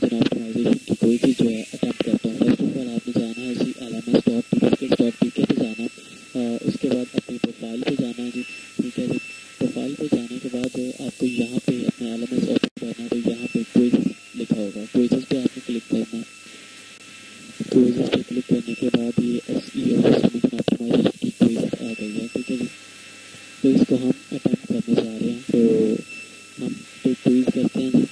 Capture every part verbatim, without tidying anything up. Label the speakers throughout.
Speaker 1: Engine optimization की कोई चीज़ जो है अटैम्प्ट करता हूँ, फर्स्ट ऑफ ऑल आपने जाना है G L M S dot tickets dot P K पे जाना है। उसके बाद अपनी प्रोफाइल पे जाना है जी, ठीक है जी। प्रोफाइल पे जाने के बाद आपको यहाँ पे अपना एल एम एस ओपन करना है, तो यहाँ पे क्विज़ लिखा होगा, क्विज़ पे आपने क्लिक करना है। क्विज़ पे क्लिक करने के बाद ये S E O engine optimization की क्विज़ आ गई है, ठीक है जी। तो इसको हम अटैम्प्ट करने जा रहे हैं, तो हम तो क्विज़ करते हैं जी।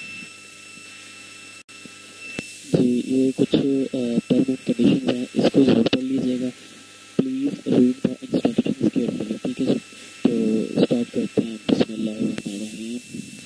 Speaker 1: जी ये कुछ टर्म एंड कंडीशन है, इसको जरूर पढ़ लीजिएगा। Please read the instructions carefully, ठीक है जी। तो स्टार्ट करते हैं, बिस्मिल्लाहिर्रहमानिर्रहीम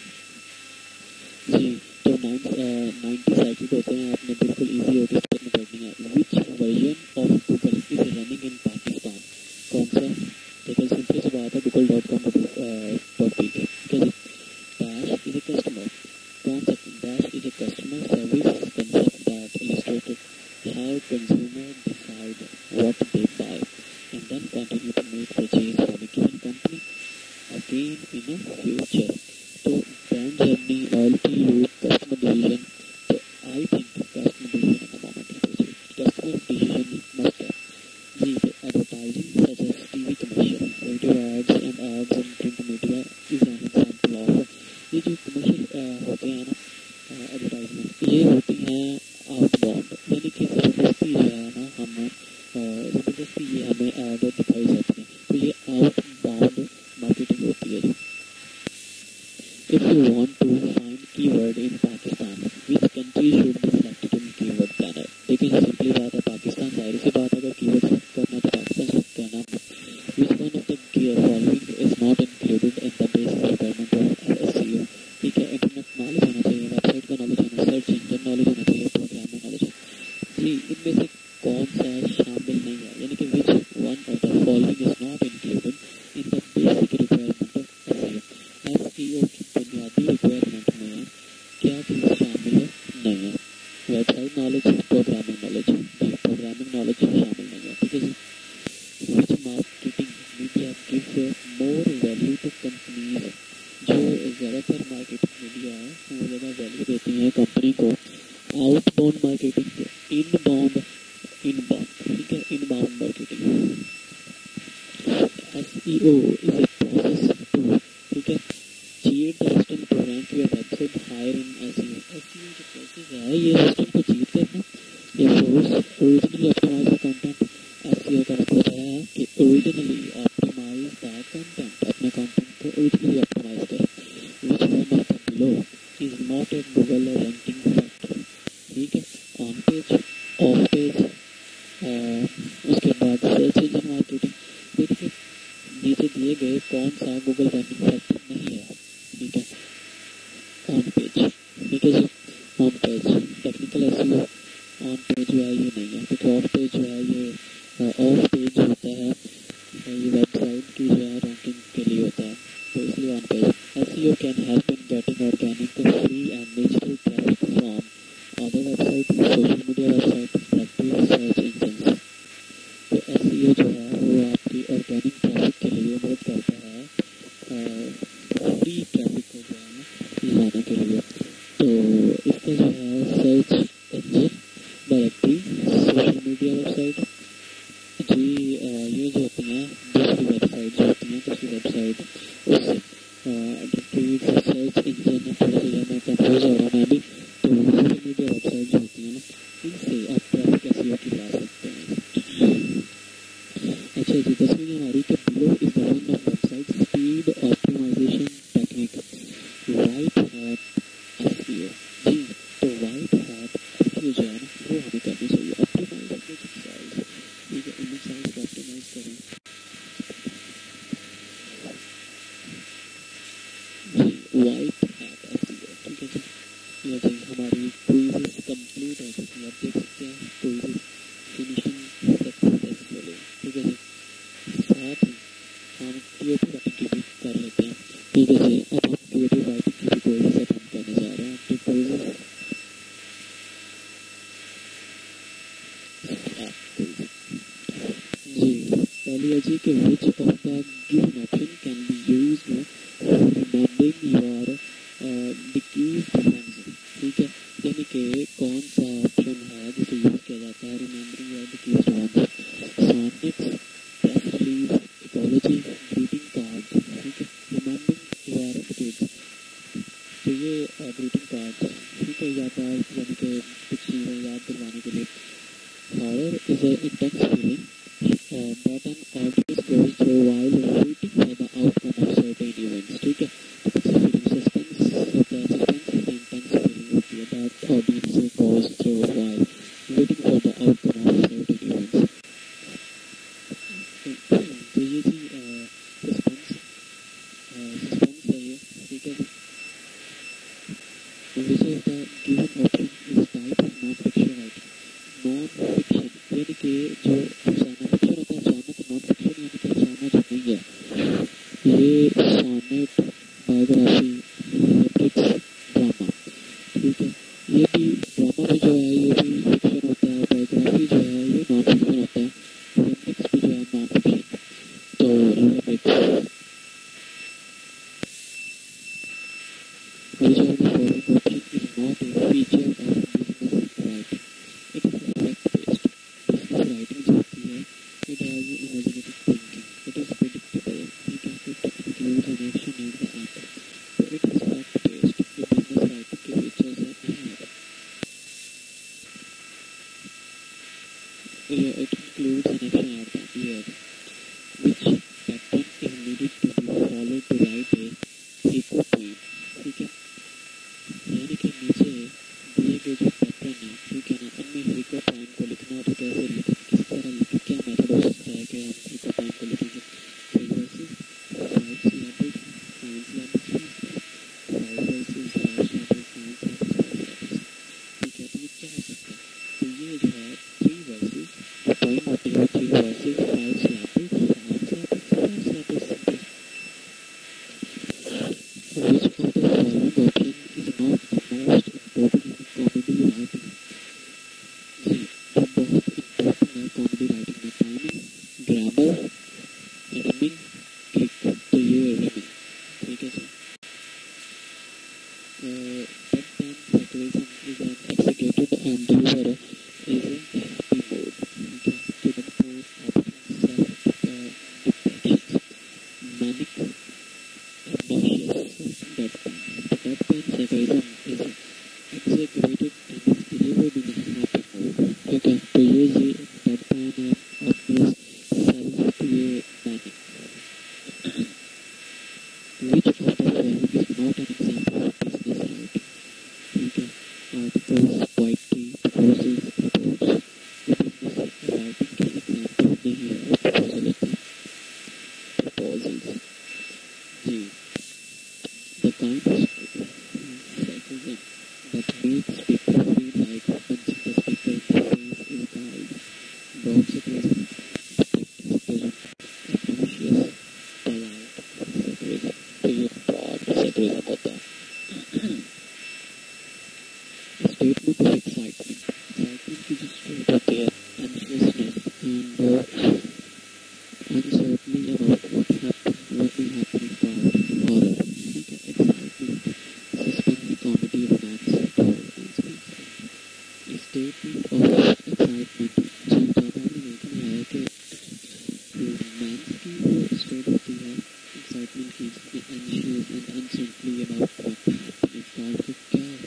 Speaker 1: जी। तो नाइन्टी साइकिल होते हैं, आपने बिल्कुल ईजी होकर इसमें पढ़नी है। Which version of Google is running in Pakistan, कौन सा, ठीक है। सिंपल सी बात है, Google dot com dot P K, ठीक है जी। डैश इज ए कस्टमर, कौन सा, dash is a customer service concept that illustrated how consumer decide what they buy and then continue to make purchase from a given company again in a future. तो brand journey, loyalty loop, customer decision, तो I think customer decision at the moment, customer decision must है जी। तो advertising such as TV commercial, radio ads and ads in print media is an example of, ये जो commercial होते हैं ना advertisement, ये होती हैं आउटबाउंड, यानी कि ज़बरदस्ती जो है ना हम ज़बरदस्ती ये हमें ऐड दिखाई जाती है, तो ये आउटबाउंड मार्केटिंग होती है जी। If you want to find keyword in Pakistan, which country should be selected in keyword planner? देखिए सिंपली बात है, पाकिस्तान जाहिर सी बात है, अगर कीवर्ड सेलेक्ट करना है तो पाकिस्तान सेलेक्ट करना है। Which one of the following is not included in the basic requirement of S E O, ठीक है। इंटरनेट नॉलेज होना चाहिए, वेबसाइट का नॉलेज होना, सर्च इंजन नॉलेज होना चाहिए, प्रोग्रामिंग नॉलेज जी। इनमें से कौन सा शामिल नहीं है, यानी कि which one of the following is not included in the basic requirement of S E O. S E O की बुनियादी रिक्वायरमेंट में क्या चीज़ शामिल है, नहीं है। वेबसाइट नॉलेज, प्रोग्रामिंग नॉलेज जी, प्रोग्रामिंग नॉलेज शामिल नहीं है, ठीक है जी। Which marketing media give more value to companies, जो ज़्यादातर मार्केटिंग मीडिया है वो ज़्यादा वैल्यू देती है कंपनी को आउटबाउंड मार्केटिंग के, इनबाउंड इनबाउंड ठीक है, inbound marketing. S E O is a process to, ठीक है, cheat the system to rank your website higher in S E O. S E O जो प्रोसेस है, ये सिस्टम को चीट करना, ये force originally optimize the content. S E O का मतलब है कि ओरिजिनली ऑप्टिमाइज द कंटेंट, अपने कंटेंट को ओरिजिनली ऑप्टिमाइज करें। Which one of the below is not a Google ranking factor, ठीक है। ऑन पेज, ऑफ पेज, उसके बाद सर्च इंजन मार्केटिंग। देखिए नीचे दिए गए कौन सा गूगल रैंकिंग फैक्टर नहीं है, ठीक है। ऑन पेज, ठीक है जी, on page technical S E O, on page जो है ये नहीं है, क्योंकि ऑफ पेज जो है ये ऑफ पेज होता है, ये वेबसाइट की जो है रैंकिंग के लिए होता है, तो इसलिए on page. S E O can help in getting organic free and natural traffic from other website, social media website, selective search engine. तो एस ई ओ जो है वो आपकी ऑर्गेनिक ट्रैफिक के लिए मदद करता है, फ्री ट्रैफिक को जो है लाने के लिए। तो इसका जो है search engine, directory, social media website जी, ये जो होती हैं दूसरी वेबसाइट जो होती हैं दूसरी वेबसाइट उससे डायरेक्टरी सर्च इंजन, थोड़ा सा जो मैं कंफ्यूज हो रहा हूँ मैं भी। तो सोशल मीडिया वेबसाइट जो होती है ना, इनसे आप ट्रैफिक एस ई ओ की ला सकते हैं। अच्छा जी, दसवीं हमारी के below is the one of website speed optimization technique, white hat S E O जी। तो white hat S E O जो है ना वो हमें करनी चाहिए, ऑप्टिमाइज अपने साइज, ठीक है, इमेज साइज को ऑप्टिमाइज करें जी, white hat S E O, ठीक है जी। ये जी हमारी क्विज़ कंप्लीट हो चुकी है, आप देख सकते हैं क्विज़ फिनिशिंग सक्सेसफुली, ठीक है जी। साथ ही हम क्रिएटिव राइटिंग की भी कर लेते हैं, ठीक है जी। अब हम क्रिएटिव राइटिंग की भी क्विज़ अटेम्प्ट करने जा रहे हैं, तो क्विज़ जी। पहली है जी कि which of the given option can be used for remembering your decreased friends, ठीक है। यानी यानी कि कौन सा ऑप्शन है जिसे यूज किया जाता है remembering the keys once, sonics, press release, ecology, greeting card, ठीक है, रिमेम्बरिंग योर किड्स। तो ये ग्रीटिंग कार्ड, ठीक है, याद यानी कि कुछ चीज़ें याद दिलवाने के लिए। Horror is a intense feeling that an audience goes through while waiting for the outcome of certain events, ठीक है। तो कुछ फीलिंग सस्पेंस होता है, सस्पेंस इज इंटेंस फीलिंग होती है that audience goes through while waiting for the outcome of certain events। तो ये जी सस्पेंस सस्पेंस है ये, ठीक है जी। Which of the given option is type of non fiction writing. Non fiction यानी कि जो अफसाना, फिक्शन होता है अफसाना, तो नॉन फिक्शन यानी कि अफसाना जो नहीं है, ये सोनेट, बायोग्राफी, लिरिक्स, ड्रामा, ठीक है। ये भी ड्रामा भी जो है ये भी फिक्शन होता है, बायोग्राफी जो है ये नॉन फिक्शन होता है, लिरिक्स भी जो है नॉन फिक्शन। तो lyrics which of the following option is not a feature of business writing? It is fact based. Business writing जो होती है it has imaginative thinking, it is predictable, ठीक है, it includes an action and the sample। तो it is fact based, ये business writing के features है नहीं है। Yeah, it includes an action and the yeah, which pattern is needed to be followed to write a eco poem, ठीक है। यानी कि नीचे दिए गए जो पैटर्न है, ठीक है ना, उनमें हिको पॉइंट को लिखना हो तो कैसे लिखें, किस तरह लिखें, क्या मेथड हो सकता है कि हम हिको पॉइंट को लिखेंगे। Three verses, five syllables, nine syllables, five verses, five syllables, nine syllables, five syllables, ठीक है। तो ये क्या हो सकता है, तो ये जो है थ्री वर्सेस जो पोइम होती है, three verses, five syllables, nine syllables, five syllables, simple. Which of the following option is not the most important in comedy writing? जी, जो बहुत इम्पोर्टेंट है कॉमेडी राइटिंग में, टाइमिंग, ग्रामर, रिमिंग, क्लिक। तो ये रिमिंग, ठीक है जी। Deadpan sarcasm is an executed and delivered is a happy mood, ठीक है। Student pose, options, self-deprecation, manic, obnoxious, deadpan. The deadpan sarcasm is exaggerated and is delivered in a happy mood, ठीक है। तो ये जी deadpan है, obvious, self, ये manic। Which of the following is not an example of business writing, ठीक है। Articles, poetry, proposals, reports। ये business writing के एग्जाम्पल नहीं है, वो proposal होता है, proposals ji. The kind of sarcasm that makes people feel like punching the speaker in the face is called broad sarcasm, deflective sarcasm, obnoxious, polite sarcasm। तो ये broad sarcasm होता है। Statement of excitement, excitement की जो state होती है, anxiousness and uh, uncertainty about what happened, what will happen in part, horror, ठीक है, excitement, suspense, comedy, romance, horror and space। Statement of excitement जी, जब हमने देखना है कि रोमांस की जो स्टेट होती है, एक्साइटमेंट की, जिसमें anxious and uncertainty about what happened in part, तो क्या